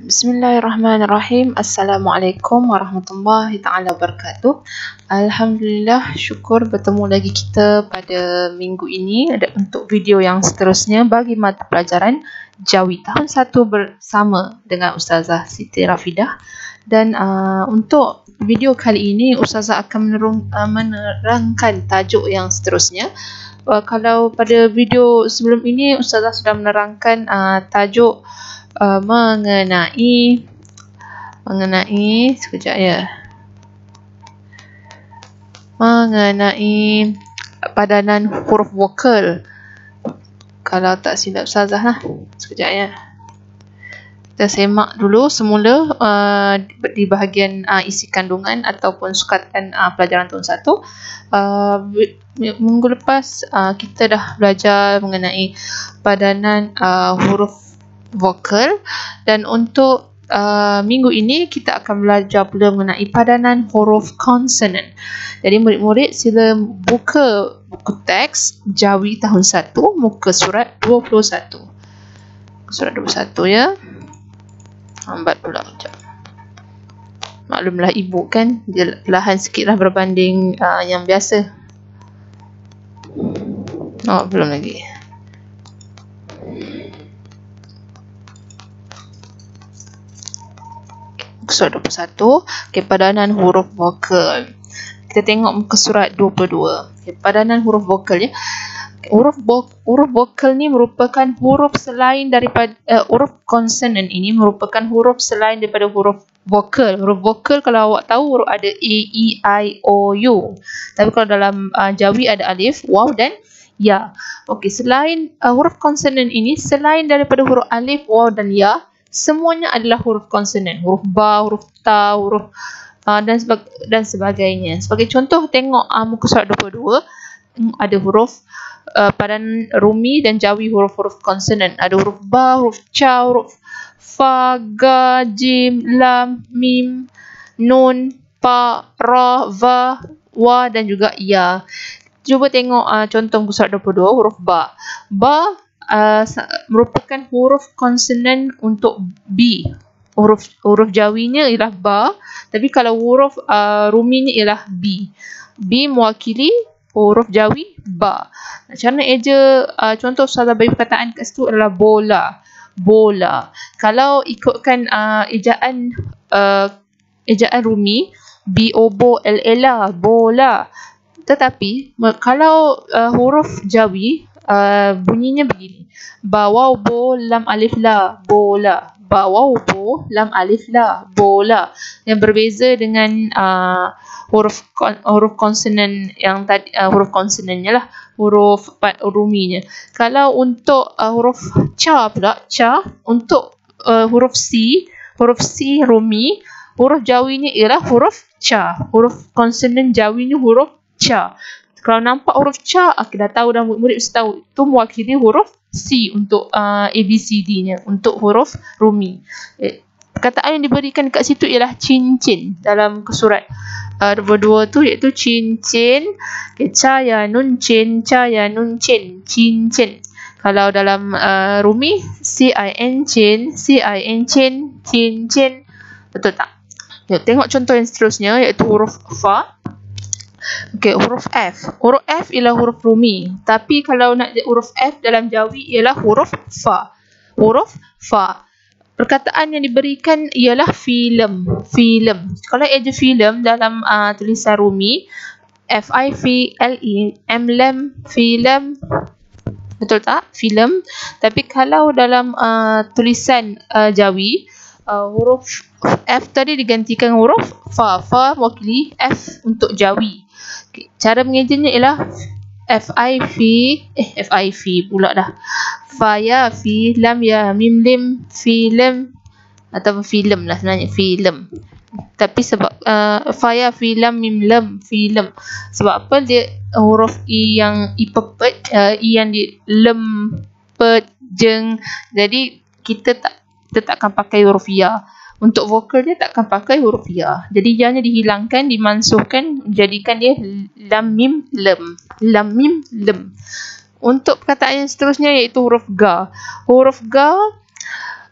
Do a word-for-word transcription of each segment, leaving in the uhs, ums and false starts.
Bismillahirrahmanirrahim. Assalamualaikum warahmatullahi taala wabarakatuh. Alhamdulillah, syukur bertemu lagi kita pada minggu ini ada untuk video yang seterusnya bagi mata pelajaran Jawi tahun satu bersama dengan Ustazah Siti Rafidah. Dan uh, untuk video kali ini Ustazah akan menerung, uh, menerangkan tajuk yang seterusnya. Uh, kalau pada video sebelum ini Ustazah sudah menerangkan uh, tajuk Uh, mengenai mengenai sekejap ya mengenai padanan huruf vokal. Kalau tak silap Ustazah lah, sekejap ya, kita semak dulu semula uh, di bahagian uh, isi kandungan ataupun sukatan uh, pelajaran tahun satu. uh, minggu lepas uh, kita dah belajar mengenai padanan uh, huruf vokal, dan untuk uh, minggu ini kita akan belajar pula mengenai padanan huruf konsonan. Jadi murid-murid sila buka buku teks Jawi tahun satu muka surat dua puluh satu. Surat dua puluh satu ya. Lambat pula sekejap. Maklumlah ibu kan, dia lahan sikitlah berbanding uh, yang biasa. Oh, belum lagi. Surat dua puluh satu, okay, padanan huruf vokal. Kita tengok muka surat dua puluh dua. Okay, padanan huruf vokal ya. Okay, huruf huruf vokal ni merupakan huruf selain daripada uh, huruf konsonan ini merupakan huruf selain daripada huruf vokal. Huruf vokal kalau awak tahu huruf ada A, E, I, O, U. Tapi kalau dalam uh, Jawi ada alif, waw dan ya. Okey, selain uh, huruf konsonan ini, selain daripada huruf alif, waw dan ya, semuanya adalah huruf konsonan. Huruf ba, huruf ta, huruf uh, dan, sebag dan sebagainya. Sebagai contoh, tengok uh, muka surat dua puluh dua. Ada huruf uh, padanan Rumi dan Jawi huruf-huruf konsonan. Ada huruf ba, huruf ca, huruf fa, ga, jim, lam, mim, nun, pa, ra, va, wa dan juga ya. Cuba tengok uh, contoh muka surat dua puluh dua, huruf ba. Ba Uh, merupakan huruf konsonan untuk B. Huruf huruf Jawinya ialah ba, tapi kalau huruf uh, Ruminya ialah B. B mewakili huruf Jawi ba. Cara nak eja uh, contoh Ustazah bagi perkataan kat situ adalah bola. Bola. Kalau ikutkan uh, ejaan uh, ejaan Rumi, B O B O L L A, bola. Tetapi kalau uh, huruf Jawi Uh, bunyinya begini. Ba waw bo lam alif la, bola. Ba waw bo lam alif la, bola. Yang berbeza dengan uh, huruf kon huruf konsonan yang tadi, uh, huruf konsonannya lah, huruf ruminya. Kalau untuk uh, huruf ca pula, ca untuk uh, huruf C, huruf C Rumi, huruf Jawinya ialah huruf ca. Huruf konsonan Jawinya huruf ca. Kalau nampak huruf ca, aku dah tahu dah, murid-murid mesti tahu itu mewakili huruf C untuk uh, A B C D-nya, untuk huruf Rumi. Eh, perkataan yang diberikan kat situ ialah cincin dalam surat uh, dua puluh dua tu, iaitu cincin. Okay, ca ya nun cin, ca ya nun cin, cincin. Kalau dalam uh, Rumi, C I N cin, C I N cin, cincin. Betul tak? Yuk, tengok contoh yang seterusnya, iaitu huruf fa. Okey, huruf F. Huruf F ialah huruf Rumi. Tapi kalau nak huruf F dalam Jawi ialah huruf fa. Huruf fa. Perkataan yang diberikan ialah filem. Filem. Kalau eja filem dalam uh, tulisan Rumi, F I V L E M lem, filem. Betul tak? Filem. Tapi kalau dalam uh, tulisan uh, Jawi, uh, huruf F tadi digantikan huruf fa. Fa mewakili F untuk Jawi. Okay. Cara mengejanya ialah F I V eh F I V pula dah. Fa ya fi lam ya mim lim filem, atau filem lah sebenarnya, filem. Tapi sebab uh, fa ya fi lam mim lam filem. Sebab apa? Dia huruf i yang i pepet, uh, i yang di lem pet jeng. Jadi kita tak kita tak akan pakai huruf ya. Untuk vokal dia tak akan pakai huruf ya. Jadi ya-nya dihilangkan, dimansuhkan, jadikan dia lam mim lem. Lam mim lem. Untuk perkataan yang seterusnya iaitu huruf ga. Huruf ga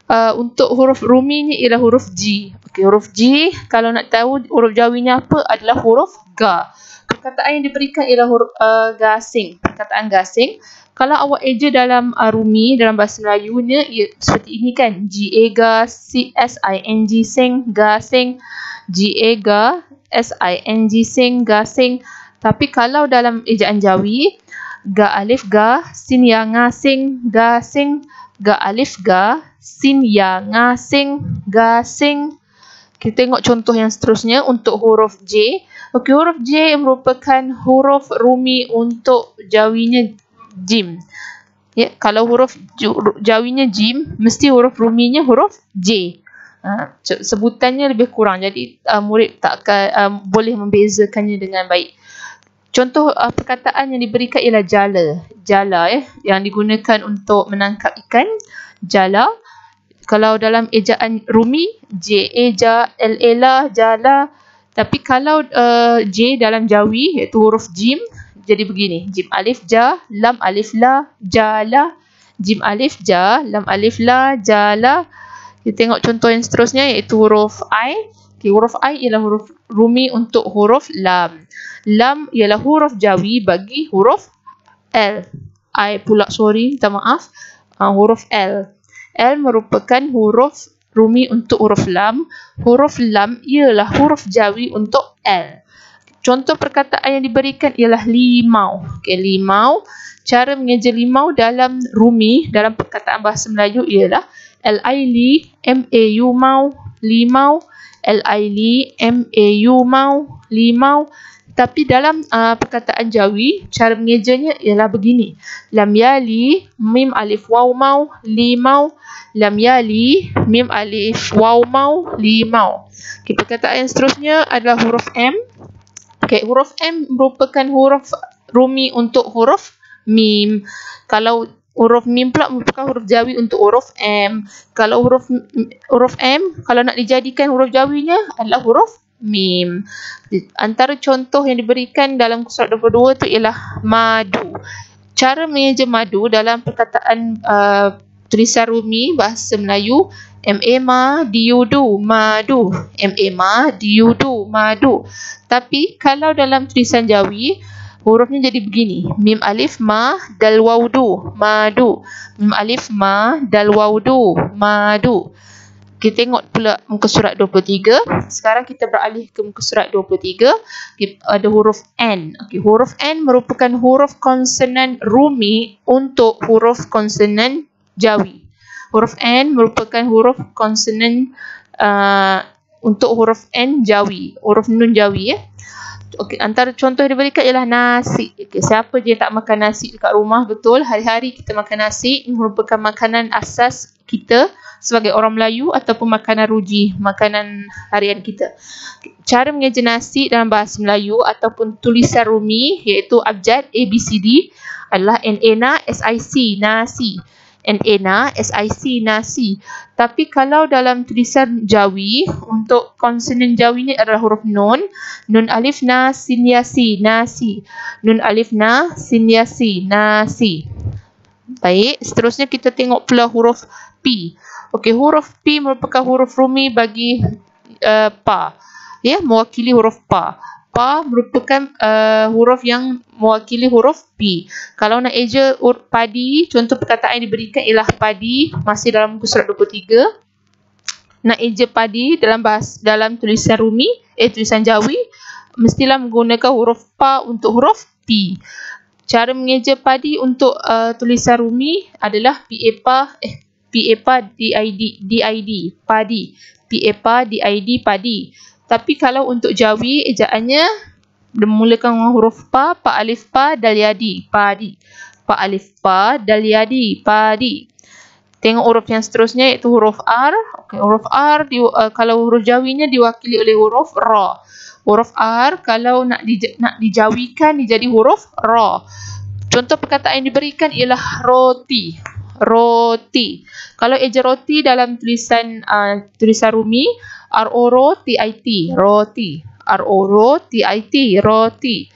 uh, untuk huruf Rumi ni ialah huruf G. Okey, huruf G, kalau nak tahu huruf Jawinya apa, adalah huruf Ga. Perkataan yang diberikan ialah huruf uh, gasing. Perkataan gasing. Kalau awak eja dalam uh, Rumi, dalam bahasa Melayunya, ia seperti ini kan. G A ga, C S I N G sing, gasing. G A ga, S I N G sing, gasing. Tapi kalau dalam ejaan Jawi, ga alif ga, sin ya ngasing, gasing. Ga alif ga, sin ya ngasing, gasing. Kita tengok contoh yang seterusnya untuk huruf J. Okey, huruf J merupakan huruf Rumi untuk Jawinya Jim. Ya, kalau huruf Jawinya Jim, mesti huruf Ruminya huruf J. Ha, sebutannya lebih kurang, jadi uh, murid tak akan uh, boleh membezakannya dengan baik. Contoh uh, perkataan yang diberikan ialah jala. Jala eh, yang digunakan untuk menangkap ikan. Jala. Kalau dalam ejaan Rumi, J A ja, L A la, jala. Tapi kalau uh, J dalam Jawi, iaitu huruf Jim, jadi begini. Jim alif ja, lam alif la, jala. Jim alif ja, lam alif la, jala. Kita tengok contoh yang seterusnya, iaitu huruf I. Okay, huruf I ialah huruf Rumi untuk huruf lam. Lam ialah huruf Jawi bagi huruf L. I pula, sorry, minta maaf. Uh, huruf L. L merupakan huruf Rumi untuk huruf lam. Huruf lam ialah huruf Jawi untuk L. Contoh perkataan yang diberikan ialah limau. Okay, limau. Cara mengeja limau dalam Rumi, dalam perkataan bahasa Melayu ialah L I li, M A U mau, limau. L I li, M A U mau, limau. Tapi dalam uh, perkataan Jawi, cara mengejanya ialah begini. Lam yali, mim alif waw mau, limau. Lam yali, mim alif waw mau, limau. Okay, perkataan yang seterusnya adalah huruf M. Okay, huruf M merupakan huruf Rumi untuk huruf mim. Kalau huruf mim pula merupakan huruf Jawi untuk huruf M. Kalau huruf huruf M, kalau nak dijadikan huruf Jawinya adalah huruf mim. Antara contoh yang diberikan dalam surat dua puluh dua tu ialah madu. Cara mengeja madu dalam perkataan uh, tulisan Rumi bahasa Melayu, M A ma diudu madu, M A ma diudu madu. Tapi kalau dalam tulisan Jawi, hurufnya jadi begini. Mim alif ma dal waudu madu. Mim alif ma dal waudu madu. Kita tengok pula muka surat dua puluh tiga. Sekarang kita beralih ke muka surat dua puluh tiga. Ada huruf N. Okay, huruf N merupakan huruf konsonan Rumi untuk huruf konsonan Jawi. Huruf N merupakan huruf konsonan uh, untuk huruf N Jawi, huruf Nun Jawi ya. Okey, antara contoh yang diberikan ialah nasi. Okey, siapa je tak makan nasi dekat rumah? Betul, hari-hari kita makan nasi. Ini merupakan makanan asas kita sebagai orang Melayu ataupun makanan ruji, makanan harian kita. Cara mengeja nasi dalam bahasa Melayu ataupun tulisan Rumi iaitu abjad A B C D adalah N A na S I C, nasi. N A na S I C, nasi. Tapi kalau dalam tulisan Jawi, untuk konsonan Jawi ni adalah huruf Nun. Nun alif na sin ya si, nasi. Nun alif na sin ya si, nasi. Baik, seterusnya kita tengok pula huruf P. Okey, huruf P merupakan huruf Rumi bagi uh, pa. Ya, mewakili huruf pa. Pa merupakan uh, huruf yang mewakili huruf P. Kalau nak eja padi, contoh perkataan yang diberikan ialah padi, masih dalam muka surat dua puluh tiga. Nak eja padi dalam bahasa dalam tulisan Rumi, eh tulisan Jawi, mestilah menggunakan huruf pa untuk huruf P. Cara mengeja padi untuk uh, tulisan Rumi adalah P A pa, eh P A pa D I D, D I D, padi. P A pa D I D, padi. Tapi kalau untuk Jawi, ejaannya dimulakan dengan huruf pa, pa alif pa, dal yadi, padi. Pa alif pa, dal yadi, padi. Tengok huruf yang seterusnya iaitu huruf R. Okay, huruf R, di, uh, kalau huruf Jawinya diwakili oleh huruf Ra. Huruf R, kalau nak, di, nak dijawikan, dia jadi huruf Ra. Contoh perkataan yang diberikan ialah roti. Roti. Kalau eja roti dalam tulisan uh, tulisan Rumi, R O R O T I T, roti. R O R O T I T, roti.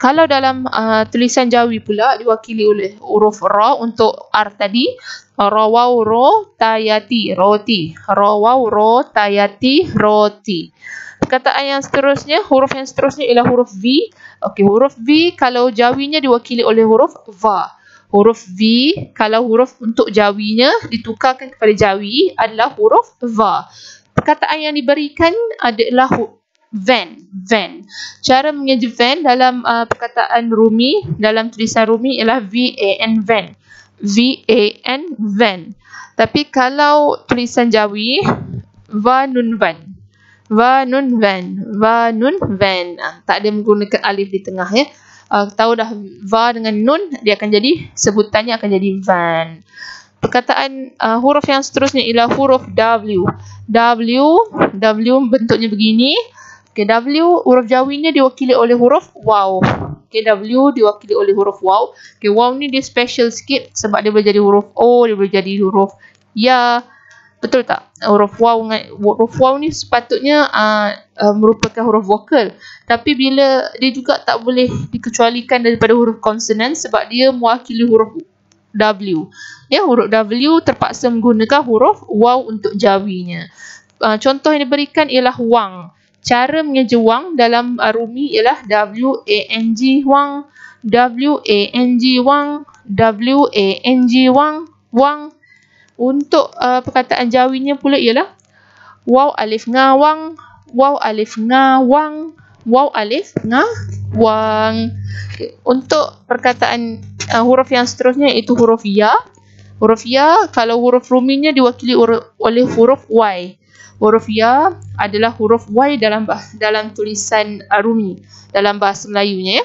Kalau dalam uh, tulisan Jawi pula diwakili oleh huruf ra untuk R tadi, ra waw ro tayati roti, ra waw ro tayati roti. Perkataan yang seterusnya, huruf yang seterusnya ialah huruf V. Okey, huruf V kalau Jawinya diwakili oleh huruf va. Huruf V kalau huruf untuk Jawinya ditukarkan kepada Jawi adalah huruf va. Perkataan yang diberikan adalah van, van. Cara mengeja van dalam uh, perkataan Rumi, dalam tulisan Rumi ialah V A N, van. V A N, van. Tapi kalau tulisan Jawi, va nun van. Va nun van, va nun van. Ah, tak ada menggunakan alif di tengah ya. Uh, tahu dah va dengan nun, dia akan jadi, sebutannya akan jadi van. Perkataan uh, huruf yang seterusnya ialah huruf W. W, W bentuknya begini. Okay, W, huruf Jawinya diwakili oleh huruf waw. Okay, W diwakili oleh huruf waw. Okay, waw ni dia special sikit sebab dia boleh jadi huruf O, dia boleh jadi huruf ya. Betul tak? Huruf waw huruf waw ni sepatutnya uh, uh, merupakan huruf vokal. Tapi bila dia juga tak boleh dikecualikan daripada huruf konsonan sebab dia mewakili huruf W. Ya, huruf W terpaksa menggunakan huruf waw untuk Jawinya. Uh, contoh yang diberikan ialah wang. Cara mengeja wang dalam uh, Rumi ialah W A N G wang, W A N G wang, W A N G wang, wang. Untuk uh, perkataan Jawinya pula ialah waw alif ngawang, waw alif ngawang, waw alif ngawang. Okay. Untuk perkataan uh, huruf yang seterusnya iaitu huruf ya. Huruf ya kalau huruf Ruminya diwakili oleh huruf Y. Huruf ya adalah huruf Y dalam dalam tulisan uh, Rumi, dalam bahasa Melayunya ya.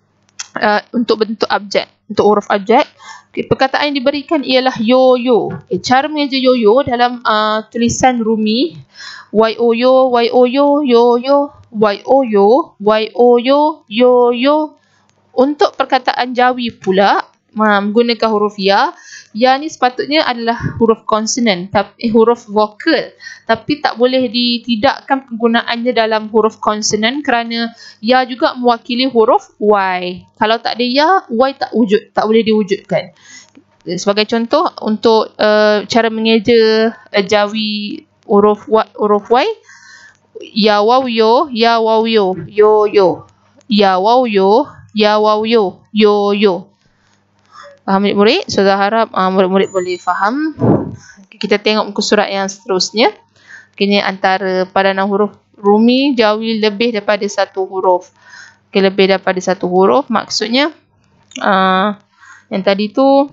Uh, untuk bentuk abjad, untuk huruf abjad. Okay, perkataan yang diberikan ialah yo-yo. Okay, cara mengeja yo-yo dalam uh, tulisan Rumi, Y-O-yo, Y-O-yo, yo-yo, Y-O-yo, Y-O-yo, yo-yo. Untuk perkataan Jawi pula, uh, menggunakan huruf ya. Ya ni sepatutnya adalah huruf konsonan, tapi huruf vokal. Tapi tak boleh ditidakkan penggunaannya dalam huruf konsonan kerana ya juga mewakili huruf Y. Kalau tak ada ya, Y tak wujud, tak boleh diwujudkan. Sebagai contoh, untuk uh, cara mengeja uh, Jawi huruf Y, huruf Y, ya waw yo, ya waw yo, yo yo. Ya waw yo, ya waw yo, yo yo. Faham murid-murid? Saya harap uh, murid-murid boleh faham. Kita tengok muka surat yang seterusnya. Ini antara padanan huruf Rumi Jawi lebih daripada satu huruf. Okay, lebih daripada satu huruf maksudnya uh, yang tadi tu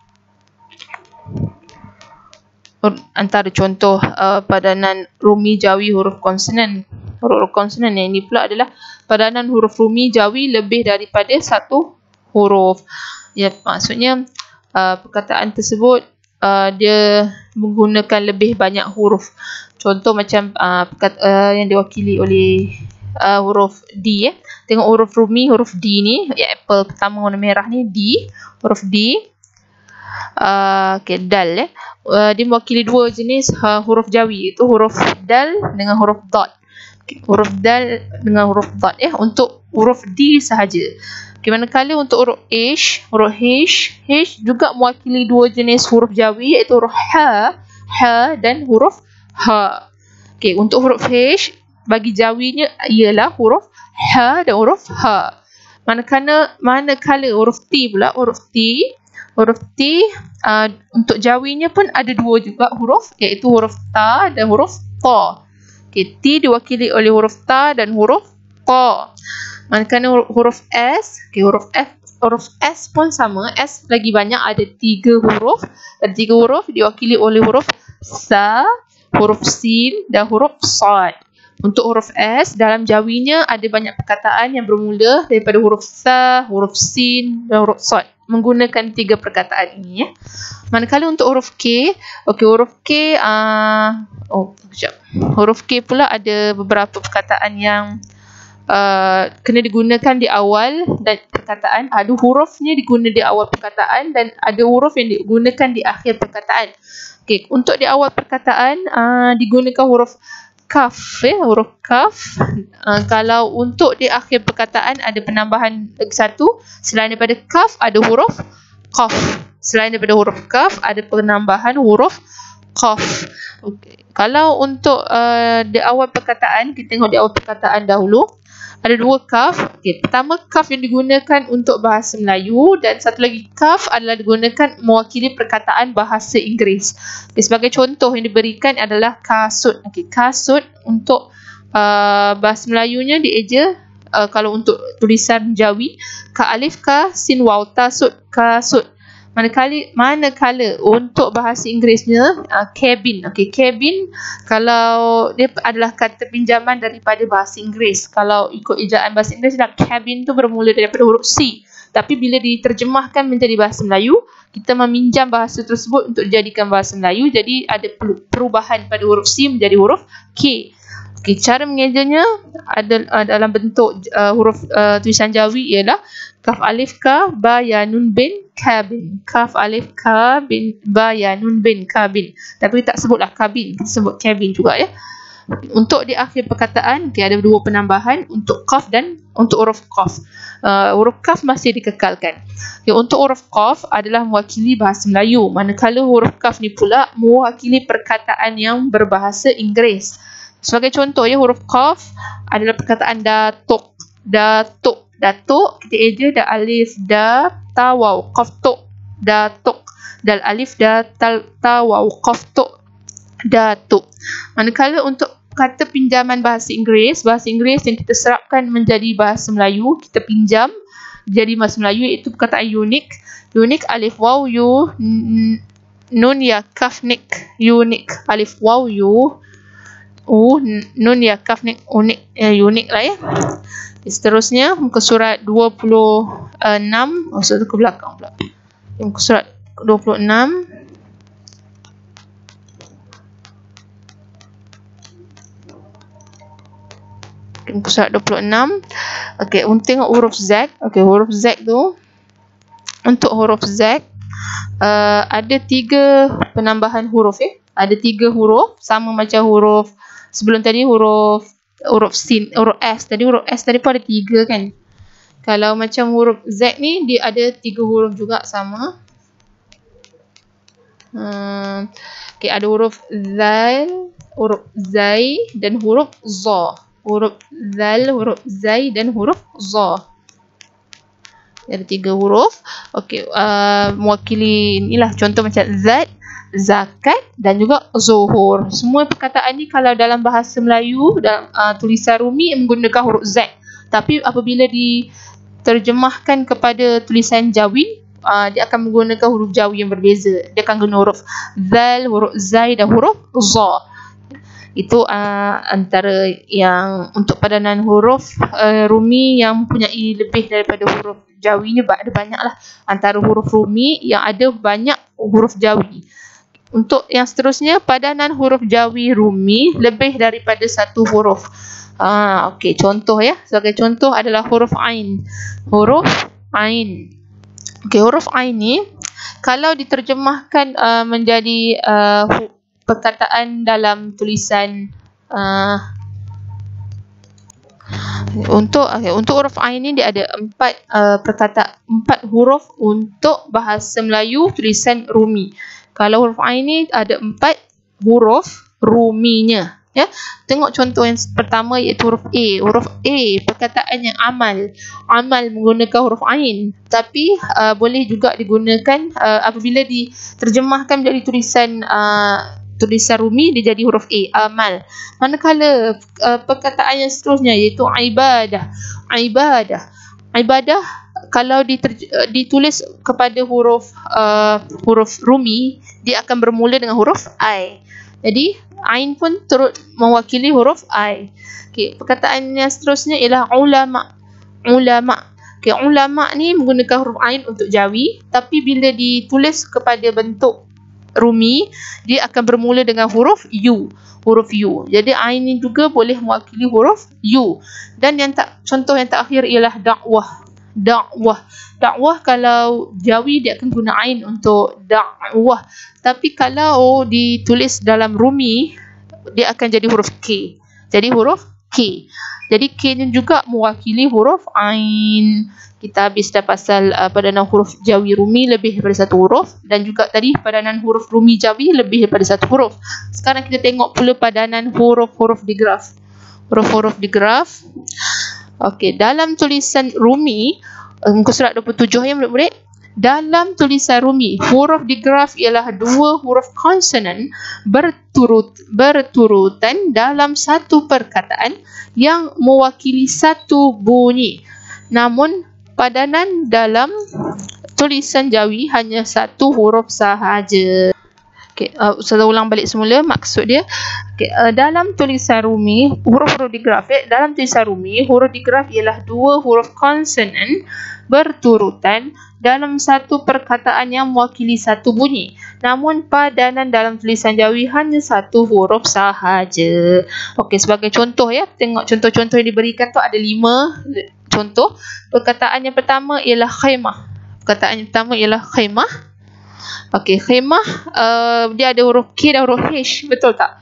antara contoh uh, padanan Rumi Jawi huruf konsonan. Huruf konsonan yang ini pula adalah padanan huruf Rumi Jawi lebih daripada satu huruf. Ya, maksudnya uh, perkataan tersebut uh, dia menggunakan lebih banyak huruf. Contoh macam uh, perkata, uh, yang diwakili oleh uh, huruf D ya. Tengok huruf Rumi, huruf D ni, ya, apple pertama warna merah ni D, huruf D. Uh, okay, dal ya. Uh, dia mewakili dua jenis uh, huruf Jawi, iaitu huruf dal dengan huruf dot. Okay, huruf dal dengan huruf dot ya, untuk huruf D sahaja. Okay, manakala untuk huruf H, huruf H, H juga mewakili dua jenis huruf Jawi, iaitu huruf H, H dan huruf H. Okay, untuk huruf H, bagi Jawinya ialah huruf H dan huruf H. Manakala, manakala huruf T pula, huruf T, huruf T uh, untuk Jawinya pun ada dua juga huruf, iaitu huruf Ta dan huruf Ta. Okay, T diwakili oleh huruf Ta dan huruf Ta. Manakala huruf S, okay, huruf F, huruf S pun sama. S lagi banyak, ada tiga huruf. Ada tiga huruf diwakili oleh huruf Sa, huruf Sin dan huruf Sad. Untuk huruf S, dalam Jawinya ada banyak perkataan yang bermula daripada huruf Sa, huruf Sin dan huruf Sad. Menggunakan tiga perkataan ini ya. Manakala untuk huruf K, okey, huruf K, uh, oh, sekejap. Huruf K pula ada beberapa perkataan yang Uh, kena digunakan di awal dan perkataan. Ada hurufnya digunakan di awal perkataan dan ada huruf yang digunakan di akhir perkataan. Okey, untuk di awal perkataan uh, digunakan huruf kaf, ya, huruf kaf. Uh, kalau untuk di akhir perkataan ada penambahan lagi satu, selain daripada kaf ada huruf qaf. Selain daripada huruf kaf ada penambahan huruf qaf. Okay. Kalau untuk uh, di awal perkataan, kita tengok di awal perkataan dahulu. Ada dua kaf. Okay. Pertama, kaf yang digunakan untuk bahasa Melayu dan satu lagi kaf adalah digunakan mewakili perkataan bahasa Inggeris. Okay. Sebagai contoh yang diberikan adalah kasut. Okay. Kasut untuk uh, bahasa Melayunya dieja uh, kalau untuk tulisan Jawi, ka alif ka sin waw tasut kasut. Manakala, manakala untuk bahasa Inggerisnya uh, cabin. Okey, cabin kalau dia adalah kata pinjaman daripada bahasa Inggeris. Kalau ikut ejaan bahasa Inggeris, dah cabin tu bermula daripada huruf C. Tapi bila diterjemahkan menjadi bahasa Melayu, kita meminjam bahasa tersebut untuk dijadikan bahasa Melayu. Jadi ada perubahan pada huruf C menjadi huruf K. Okey, cara mengejanya ada uh, dalam bentuk uh, huruf uh, tulisan Jawi ialah kaf alif ka ba ya nun bin kabin. Kaf alif ka bin ba ya nun bin kabin. Tapi tak sebutlah kabin, kita sebut cabin juga, ya. Untuk di akhir perkataan, okay, ada dua penambahan untuk kaf dan untuk huruf qaf. Uh, huruf kaf masih dikekalkan. Okay, untuk huruf qaf adalah mewakili bahasa Melayu, manakala huruf kaf ni pula mewakili perkataan yang berbahasa Inggeris. Sebagai contoh, ya, huruf qaf adalah perkataan datuk. Datuk. Datuk, kita eja dah alif da ta waw qaf tu datuk. Dal alif da ta, ta waw qaf tu datuk. Manakala untuk kata pinjaman bahasa Inggeris, bahasa Inggeris yang kita serapkan menjadi bahasa Melayu, kita pinjam jadi bahasa Melayu, iaitu perkataan unik. Unik alif waw yu nun ya kaf nik. Unik alif waw yu u nun ya kaf nik unik, eh, unik lah, ya. Seterusnya muka surat dua puluh enam, oh satu ke belakang pula. Muka surat dua puluh enam. Okay, muka surat dua puluh enam. Okey, untuk tengok huruf Z. Okey, huruf Z tu, untuk huruf Z uh, ada tiga penambahan huruf, ya. Ada tiga huruf sama macam huruf sebelum tadi, huruf huruf sin, huruf S tadi, huruf S tadi pun ada tiga, kan. Kalau macam huruf Z ni, dia ada tiga huruf juga sama. Hmm. Okay, ada huruf Zal, huruf Zai dan huruf Za. Huruf Zal, huruf Zai dan huruf Za. Ada tiga huruf. Okey, uh, mewakili inilah contoh macam Zat, zakat dan juga zuhur. Semua perkataan ni kalau dalam bahasa Melayu, dalam uh, tulisan Rumi menggunakan huruf Z. Tapi apabila diterjemahkan kepada tulisan Jawi, uh, dia akan menggunakan huruf Jawi yang berbeza. Dia akan guna huruf Zal, huruf Zai dan huruf Za. Itu uh, antara yang untuk padanan huruf uh, Rumi yang mempunyai lebih daripada huruf Jawi ni. Ada banyaklah antara huruf Rumi yang ada banyak huruf Jawi. Untuk yang seterusnya, padanan huruf Jawi Rumi lebih daripada satu huruf. Ah, okey, contoh, ya. Sebagai contoh adalah huruf Ain. Huruf Ain. Okey, huruf Ain ni kalau diterjemahkan uh, menjadi uh, perkataan dalam tulisan uh, untuk okay, untuk huruf Ain ni dia ada empat uh, perkataan, empat huruf untuk bahasa Melayu tulisan Rumi. Kalau huruf Ain ni ada empat huruf Ruminya, ya. Tengok contoh yang pertama iaitu huruf A. Huruf A perkataan yang amal. Amal menggunakan huruf Ain, tapi uh, boleh juga digunakan uh, apabila diterjemahkan menjadi tulisan uh, tulisan Rumi, dia jadi huruf A, amal. Manakala uh, perkataan yang seterusnya iaitu ibadah. Ibadah. Ibadah kalau ditulis kepada huruf uh, huruf Rumi, dia akan bermula dengan huruf I. Jadi Ain pun turut mewakili huruf I. Okey, perkataan yang seterusnya ialah ulama. Ulama. Okey, ulama ni menggunakan huruf Ain untuk Jawi, tapi bila ditulis kepada bentuk Rumi, dia akan bermula dengan huruf U. Huruf U. Jadi Ain ni juga boleh mewakili huruf U. Dan yang tak, contoh yang terakhir ialah dakwah. Dakwah. Dakwah kalau Jawi dia akan guna Ain untuk dakwah. Tapi kalau ditulis dalam Rumi, dia akan jadi huruf K. jadi huruf K. Jadi K ni juga mewakili huruf Ain. Kita habis dah pasal uh, padanan huruf Jawi Rumi lebih daripada satu huruf, dan juga tadi padanan huruf Rumi Jawi lebih daripada satu huruf. Sekarang kita tengok pula padanan huruf-huruf di graf. Huruf-huruf di graf. Okey, dalam tulisan Rumi muka surat dua puluh tujuh ya murid-murid. Dalam tulisan Rumi, huruf di graf ialah dua huruf konsonan berturut berturutan dalam satu perkataan yang mewakili satu bunyi. Namun padanan dalam tulisan Jawi hanya satu huruf sahaja. Okey, uh, saya ulang balik semula maksud dia. Okey, uh, dalam tulisan Rumi, huruf-huruf di graf eh, dalam tulisan Rumi, huruf di graf ialah dua huruf konsonan berturutan dalam satu perkataan yang mewakili satu bunyi. Namun padanan dalam tulisan Jawi hanya satu huruf sahaja. Okey, sebagai contoh ya, tengok contoh-contoh yang diberikan tu ada lima contoh. Perkataan yang pertama ialah khaimah. Perkataan yang pertama ialah khaimah. Okey, khaimah uh, dia ada huruf K dan huruf H, betul tak?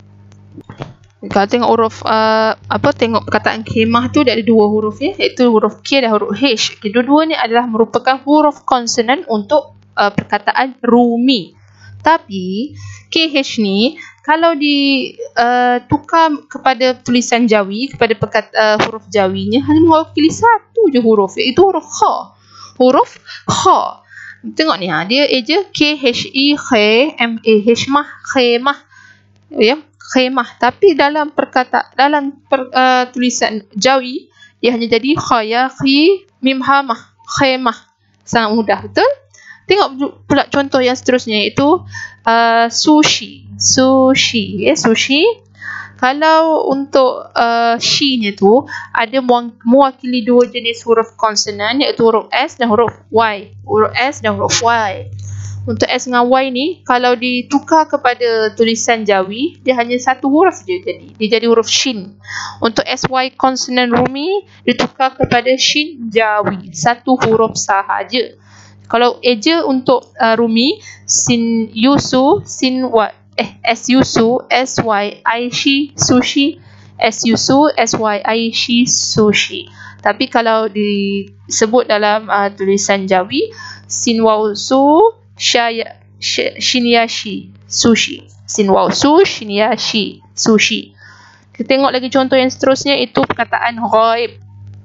Kalau tengok huruf uh, apa tengok perkataan khaimah tu dia ada dua huruf ya, iaitu huruf K dan huruf H. Okay, dua-dua ni adalah merupakan huruf konsonan untuk uh, perkataan Rumi. Tapi K H ni kalau ditukar uh, kepada tulisan Jawi, kepada perkata, uh, huruf Jawinya hanya mewakili satu je huruf, iaitu huruf Kha. Huruf Kha. Tengok ni ha, dia eja K H I K M A H mah, khaimah. Ya, khaimah. Tapi dalam perkata dalam per, uh, tulisan Jawi dia hanya jadi kha khi mim ha mah, khaimah. Sangat mudah, betul? Tengok pula contoh yang seterusnya iaitu uh, sushi. Sushi, ya, sushi. Kalau untuk uh, shi-nya tu ada mewakili dua jenis huruf konsonan, iaitu huruf S dan huruf Y. Huruf S dan huruf Y. Untuk S dengan Y ni kalau ditukar kepada tulisan Jawi dia hanya satu huruf je jadi. Dia jadi huruf shin. Untuk S Y konsonan Rumi ditukar kepada shin Jawi, satu huruf sahaja. Kalau eja untuk uh, Rumi sin yusu, sin wa eh S yusu, S Y aishi sushi, S yusu, S Y aishi sushi. Tapi kalau disebut dalam uh, tulisan Jawi sin wausu Shaya, sh, shinyashi sushi. Sin wausu shinyashi sushi. Kita tengok lagi contoh yang seterusnya itu perkataan ghaib.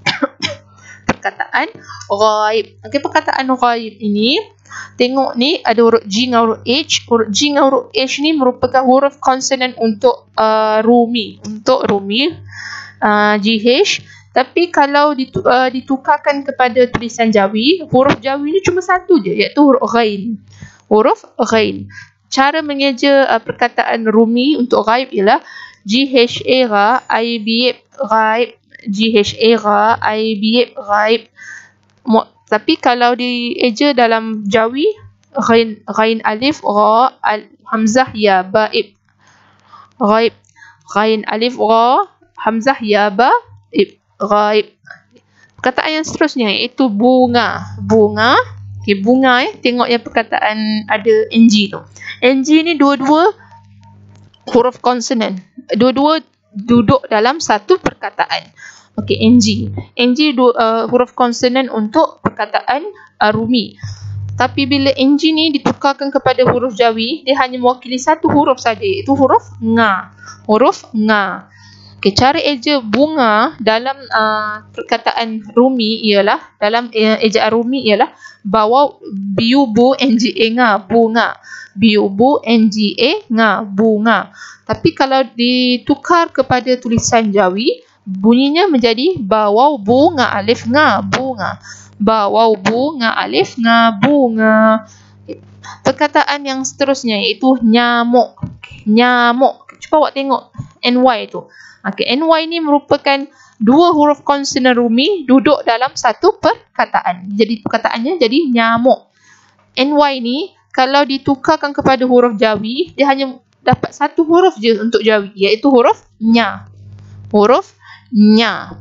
Perkataan ghaib. Okey, perkataan ghaib ini tengok ni ada huruf G dengan huruf H. Huruf G dengan huruf H ni merupakan huruf konsonan untuk uh, Rumi, untuk Rumi uh, G H. Tapi kalau ditu, uh, ditukarkan kepada tulisan Jawi, huruf Jawi ni cuma satu je, iaitu huruf ghain. Huruf ghain. Cara mengeja uh, perkataan Rumi untuk ghaib ialah G H A G I B ghaib, G H A G I B ghaib. Tapi kalau dieja dalam Jawi, ghain, ghain alif ra al, hamzah ya baib. Ghaib. Ghain alif ra hamzah ya baib. Ghaib. Perkataan yang seterusnya iaitu bunga. Bunga. Okay, bunga eh. Tengok yang perkataan ada N G tu. N G ni dua-dua huruf konsonan. Dua-dua duduk dalam satu perkataan. Okey, N G. N G dua uh, huruf konsonan untuk perkataan uh, Rumi. Tapi bila N G ni ditukarkan kepada huruf Jawi, dia hanya mewakili satu huruf saja, iaitu huruf nga. Huruf nga. Okay, cara eja bunga dalam uh, perkataan Rumi ialah, dalam uh, ejaan Rumi ialah bawa biubu N G A nga, bunga. Biubu N G A nga, bunga. Tapi kalau ditukar kepada tulisan Jawi, bunyinya menjadi bawau bunga alif nga, bunga. Bawau bunga alif nga, bunga. Perkataan yang seterusnya iaitu nyamuk. Nyamuk. Cuba awak tengok N Y tu. Okay, N Y ni merupakan dua huruf konsonan Rumi duduk dalam satu perkataan. Jadi perkataannya jadi nyamuk. N Y ni kalau ditukarkan kepada huruf Jawi, dia hanya dapat satu huruf je untuk Jawi, iaitu huruf nya. Huruf nya.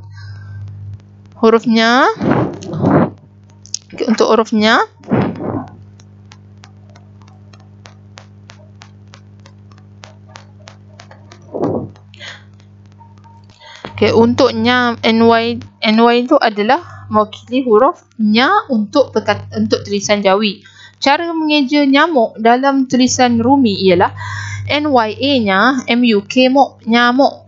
Huruf nya. Okay, untuk huruf nya Okay, untuk nya ny ny itu adalah mewakili huruf nya untuk perkat, untuk tulisan Jawi. Cara mengeja nyamuk dalam tulisan Rumi ialah nya muk mok nyamuk,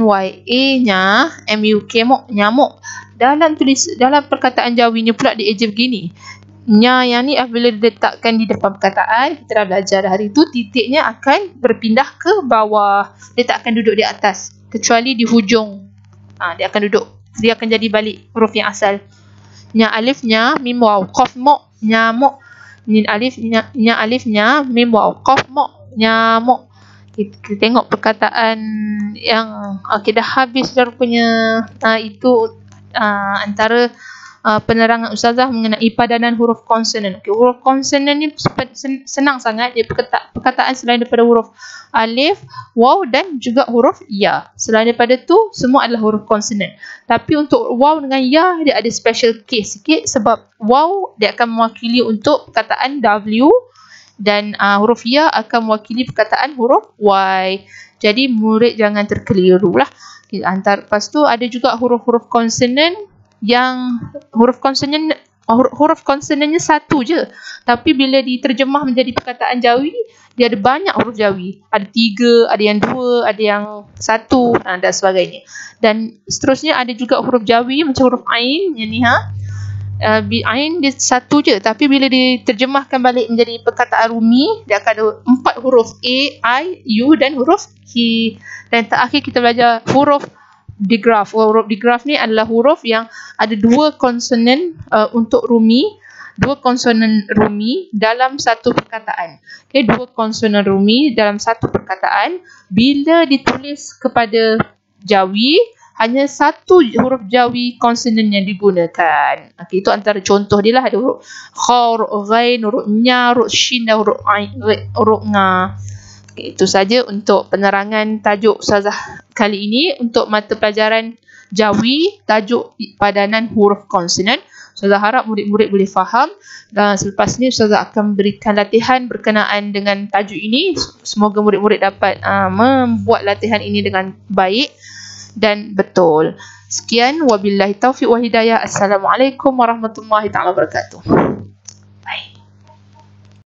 nya muk mok nyamuk. Dalam tulis dalam perkataan Jawi ni pula dieja begini. Nya yang ni apabila diletakkan di depan perkataan, kita dah belajar hari tu, titiknya akan berpindah ke bawah. Dia tak akan duduk di atas kecuali di hujung. Ha, dia akan duduk, dia akan jadi balik huruf yang asal. Nya alifnya mim waw qaf mok nyamuk. Nin alif nya, nya alifnya mim waw qaf mok nyamuk. Kita, kita tengok perkataan yang okay, dah habis dah rupanya. Uh, itu uh, antara uh, penerangan Ustazah mengenai padanan huruf konsonan. Okay, huruf konsonan ni senang sangat. Dia perkata, perkataan selain daripada huruf alif, waw dan juga huruf ya. Selain daripada tu semua adalah huruf konsonan. Tapi untuk waw dengan ya dia ada special case sikit, sebab waw dia akan mewakili untuk perkataan W dan uh, huruf ya akan mewakili perkataan huruf Y. Jadi murid jangan terkeliru lah. Antar, lepas tu ada juga huruf-huruf konsonan yang huruf konsonan huruf konsonannya satu je, tapi bila diterjemah menjadi perkataan Jawi dia ada banyak huruf Jawi. Ada tiga, ada yang dua, ada yang satu, dan sebagainya. Dan seterusnya ada juga huruf Jawi macam huruf Ain yang ni ha. Uh, Ain dia satu je, tapi bila diterjemahkan balik menjadi perkataan Rumi dia akan ada empat huruf A, I, U dan huruf H. Dan terakhir kita belajar huruf digraf. Huruf digraf ni adalah huruf yang ada dua konsonan uh, untuk Rumi, dua konsonan Rumi dalam satu perkataan. Okay, dua konsonan Rumi dalam satu perkataan. Bila ditulis kepada Jawi, hanya satu huruf Jawi konsonan yang digunakan. Okay, itu antara contoh dia lah. Ada huruf kha, huruf ghain, huruf nya, huruf shin dan huruf ain, huruf nga. Okay, itu saja untuk penerangan tajuk Ustazah kali ini untuk mata pelajaran Jawi, tajuk padanan huruf konsonan. Ustazah harap murid-murid boleh faham, dan selepas ni Ustazah akan berikan latihan berkenaan dengan tajuk ini. Semoga murid-murid dapat uh, membuat latihan ini dengan baik dan betul. Sekian, wabillahi taufiq wa hidayah. Assalamualaikum warahmatullahi taala wabarakatuh.